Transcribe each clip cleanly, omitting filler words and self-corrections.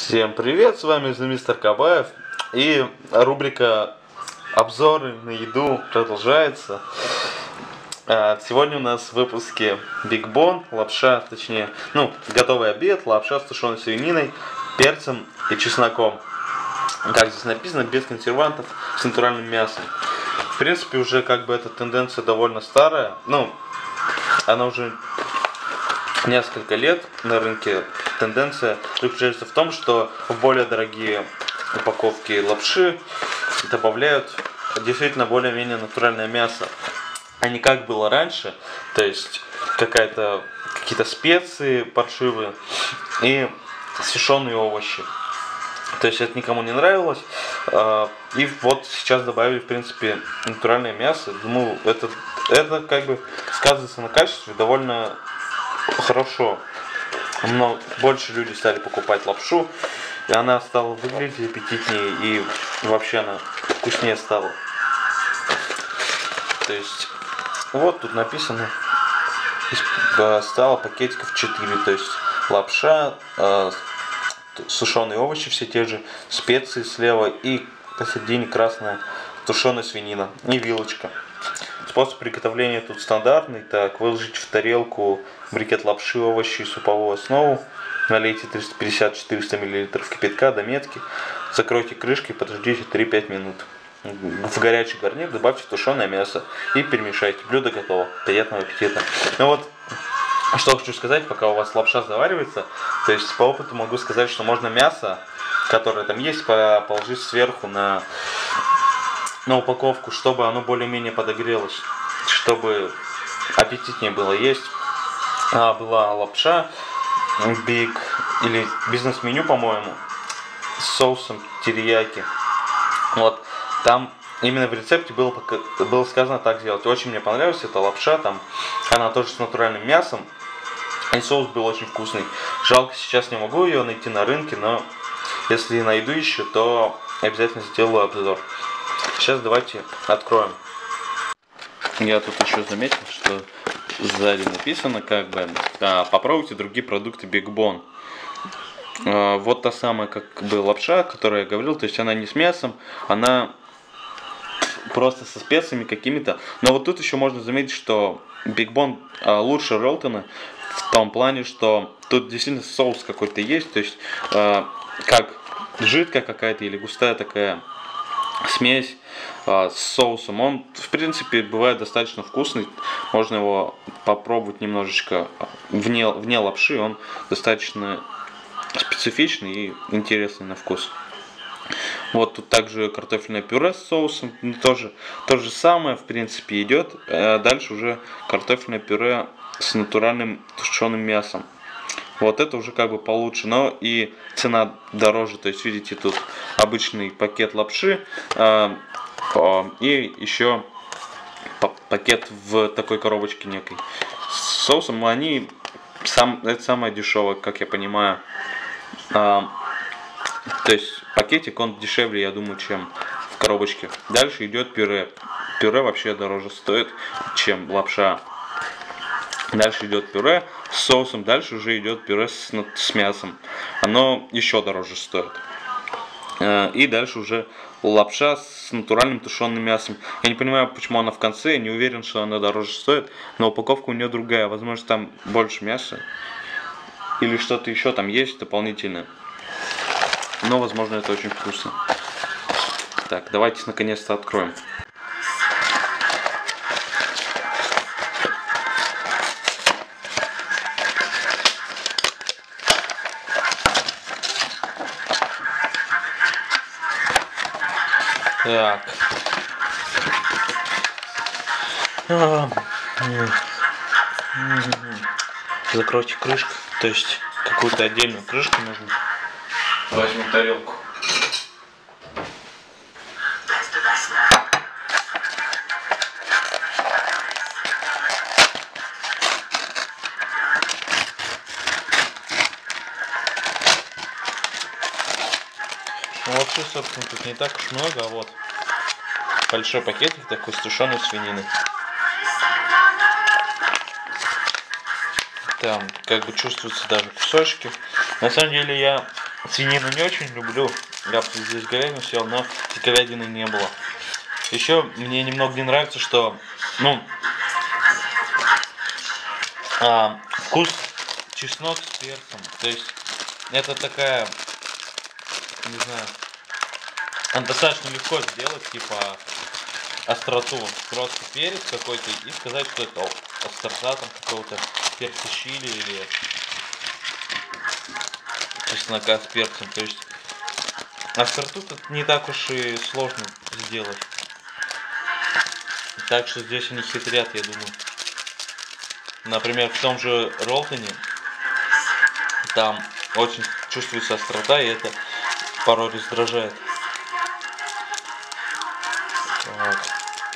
Всем привет, с вами Мистер Кабаев, и рубрика обзоры на еду продолжается. Сегодня у нас в выпуске Big Bon, лапша, точнее, готовый обед, лапша с тушеной свининой, перцем и чесноком. Как здесь написано, без консервантов, с натуральным мясом. В принципе, уже эта тенденция довольно старая, она уже несколько лет на рынке. Тенденция заключается в том, что в более дорогие упаковки лапши добавляют действительно более-менее натуральное мясо, а не как было раньше, то есть какие-то специи паршивые и сушеные овощи. То есть это никому не нравилось. И вот сейчас добавили, в принципе, натуральное мясо. Думаю, это сказывается на качестве довольно хорошо. Но больше люди стали покупать лапшу, и она стала выглядеть аппетитнее, и вообще она вкуснее стала. То есть вот тут написано, стало пакетиков 4, то есть лапша, сушеные овощи все те же, специи слева и посередине красная тушеная свинина и вилочка. Способ приготовления тут стандартный. Так, выложите в тарелку брикет лапши, овощи и суповую основу. Налейте 350-400 мл кипятка до метки. Закройте крышкой и подождите 3-5 минут. В горячий гарнир добавьте тушеное мясо и перемешайте. Блюдо готово. Приятного аппетита. Что хочу сказать, пока у вас лапша заваривается. То есть по опыту могу сказать, что можно мясо, которое там есть, положить сверху на упаковку, чтобы оно более-менее подогрелось, чтобы аппетитнее было есть. Была лапша Big или бизнес-меню, по-моему, с соусом терияки. Вот там именно в рецепте было сказано так сделать. Очень мне понравилась эта лапша, там она тоже с натуральным мясом, и соус был очень вкусный. Жалко, сейчас не могу ее найти на рынке, но если найду еще, то обязательно сделаю обзор. Сейчас давайте откроем. Я тут еще заметил, что сзади написано попробуйте другие продукты Big Bon. Вот та самая лапша, о которой я говорил, то есть она не с мясом, она просто со специями какими-то. Но вот тут еще можно заметить, что Big Bon лучше Ролтона в том плане, что тут действительно соус какой-то есть, то есть как жидкая какая-то или густая такая смесь с соусом. Он, в принципе, бывает достаточно вкусный. Можно его попробовать немножечко вне лапши. Он достаточно специфичный и интересный на вкус. Вот тут также картофельное пюре с соусом. Тоже то же самое, в принципе, идет. Дальше уже картофельное пюре с натуральным тушеным мясом. Вот это уже получше, но и цена дороже. То есть видите, тут обычный пакет лапши и еще пакет в такой коробочке некой с соусом. Это самое дешевое, как я понимаю. То есть пакетик он дешевле, я думаю, чем в коробочке. Дальше идет пюре. Пюре вообще дороже стоит, чем лапша. Дальше идет пюре с соусом, дальше уже идет пюре с мясом. Оно еще дороже стоит. И дальше уже лапша с натуральным тушеным мясом. Я не понимаю, почему она в конце, я не уверен, что она дороже стоит, но упаковка у нее другая. Возможно, там больше мяса или что-то еще там есть дополнительное. Но, возможно, это очень вкусно. Так, давайте наконец-то откроем. Так. Закройте крышку, то есть какую-то отдельную крышку нужно. Возьмем тарелку. Вообще, собственно, тут не так уж много, а вот большой пакетик такой с тушеной свининой. Там чувствуются даже кусочки. На самом деле я свинину не очень люблю. Я бы здесь говядину съел, но говядины не было. Еще мне немного не нравится, что, ну, вкус чеснок с перцем. То есть это такая, не знаю, достаточно легко сделать, типа остроту. Просто перец какой-то и сказать, что это острота там какого-то перца чили или чеснока с перцем. То есть остроту тут не так уж и сложно сделать. Так что здесь они хитрят, я думаю. Например, в том же Ролтоне там очень чувствуется острота, и это порой раздражает. Так.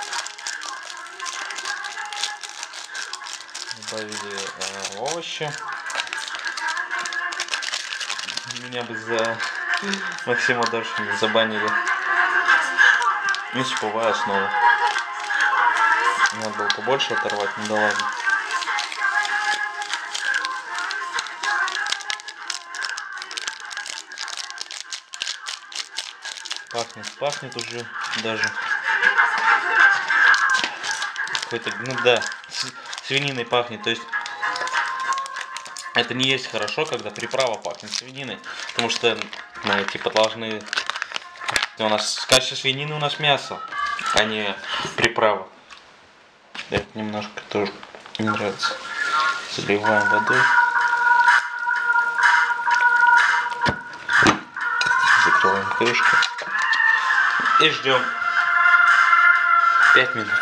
Добавили овощи. Меня бы за Максима Доршина забанили. Не суповая основа. Надо было побольше оторвать, ну да ладно. Пахнет уже даже. Какой-то, ну да, свининой пахнет. То есть это не есть хорошо, когда приправа пахнет свининой. Потому что мы типа должны... У нас в качестве свинины у нас мясо, а не приправа. Это немножко тоже не нравится. Заливаем водой. Закрываем крышку. И ждем 5 минут.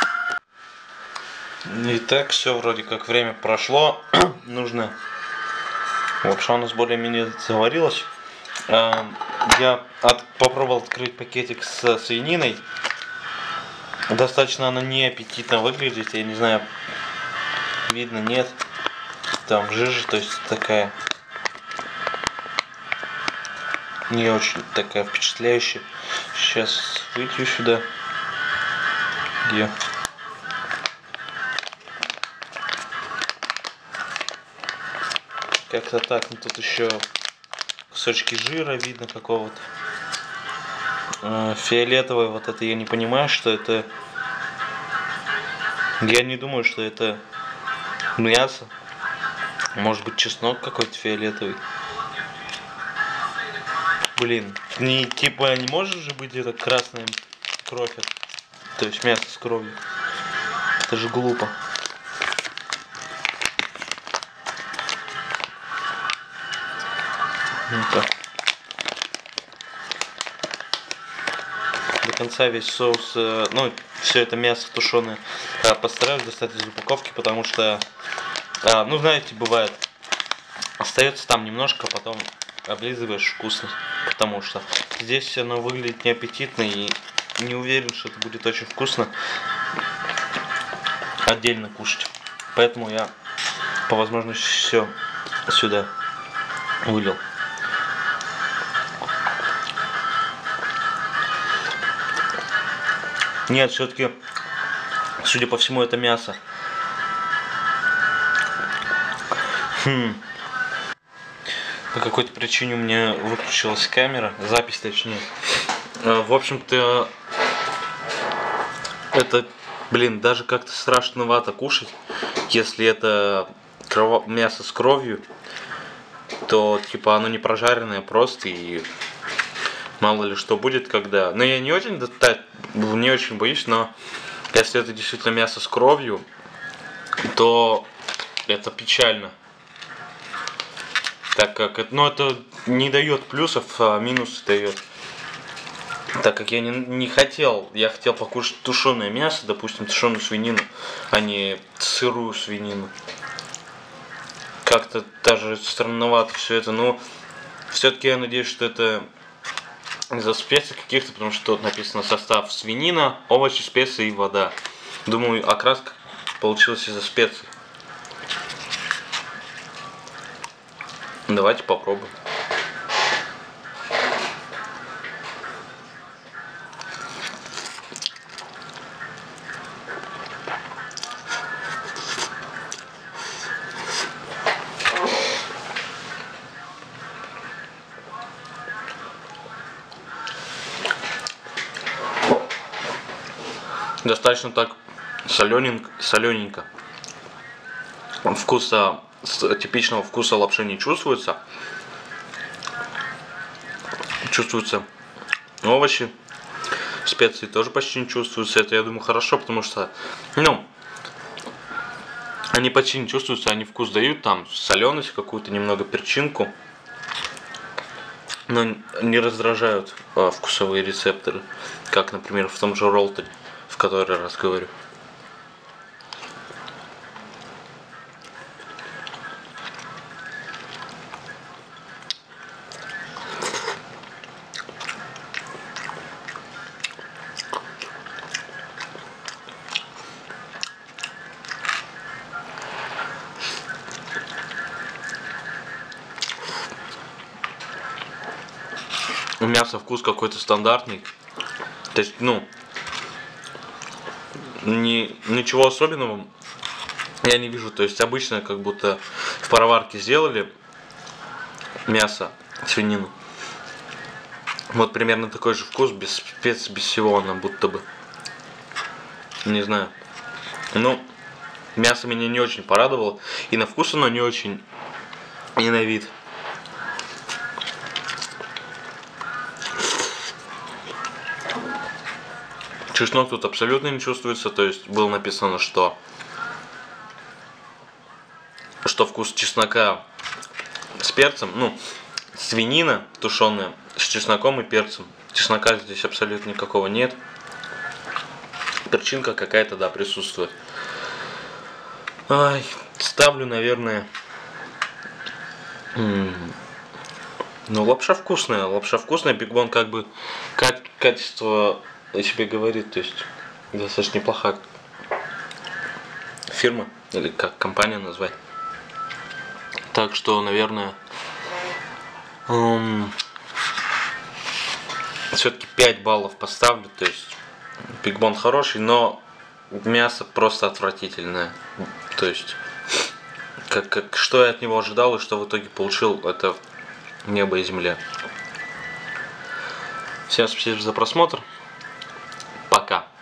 Итак, все вроде как время прошло. Нужно... Лапша у нас более-менее заварилась. Я попробовал открыть пакетик с свининой. Достаточно она неаппетитно выглядит. Я не знаю, видно, нет. Там жижа, то есть такая... Не очень такая впечатляющая. Сейчас вылью сюда. Где? Как-то так. Ну тут еще кусочки жира видно какого-то. Фиолетовое вот это я не понимаю, что это. Я не думаю, что это мясо. Может быть чеснок какой-то фиолетовый. Блин, типа не может же быть это красная кровь, то есть мясо с кровью. Это же глупо. Ну-ка. До конца весь соус, ну все это мясо тушеное постараюсь достать из упаковки, потому что, ну знаете, бывает, остается там немножко, потом облизываешь вкусно, потому что здесь оно выглядит неаппетитно и не уверен, что это будет очень вкусно отдельно кушать. Поэтому я по возможности все сюда вылил. Нет, все-таки, судя по всему, это мясо. По какой-то причине у меня выключилась камера, запись точнее. В общем-то, это, блин, даже как-то страшновато кушать, если это мясо с кровью, то типа оно не прожаренное просто и мало ли что будет, когда. Но я не очень боюсь, но если это действительно мясо с кровью, то это печально. Так как это, ну, это не дает плюсов, а минусы дает. Так как я не хотел, я хотел покушать тушеное мясо, допустим, тушеную свинину, а не сырую свинину. Как-то даже странновато все это, но все-таки я надеюсь, что это из-за специй каких-то, потому что тут написано состав: свинина, овощи, специи и вода. Думаю, окраска получилась из-за специй. Давайте попробуем. Достаточно так солененько. Типичного вкуса лапши не чувствуется. Чувствуются овощи, специи тоже почти не чувствуются. Это, я думаю, хорошо, потому что, они почти не чувствуются, они вкус дают, там соленость какую-то, немного перчинку, но не раздражают вкусовые рецепторы, как, например, в том же роллтоне, в который раз говорю. У мяса вкус какой-то стандартный. То есть, ничего особенного я не вижу. То есть, обычно как будто в пароварке сделали мясо, свинину. Вот примерно такой же вкус, без специй, без всего она будто бы. Не знаю. Мясо меня не очень порадовало. И на вкус оно не очень, и на вид. Чеснок тут абсолютно не чувствуется, то есть было написано, что вкус чеснока с перцем, свинина тушеная с чесноком и перцем. Чеснока здесь абсолютно никакого нет. Перчинка какая-то, да, присутствует. Ставлю, наверное, лапша вкусная, Big Bone как бы качество о себе говорит, то есть достаточно неплохая фирма, или как компания назвать. Так что, наверное, все-таки 5 баллов поставлю, то есть Big Bone хороший, но мясо просто отвратительное. То есть, что я от него ожидал и что в итоге получил, это небо и земля. Всем спасибо за просмотр. Пока.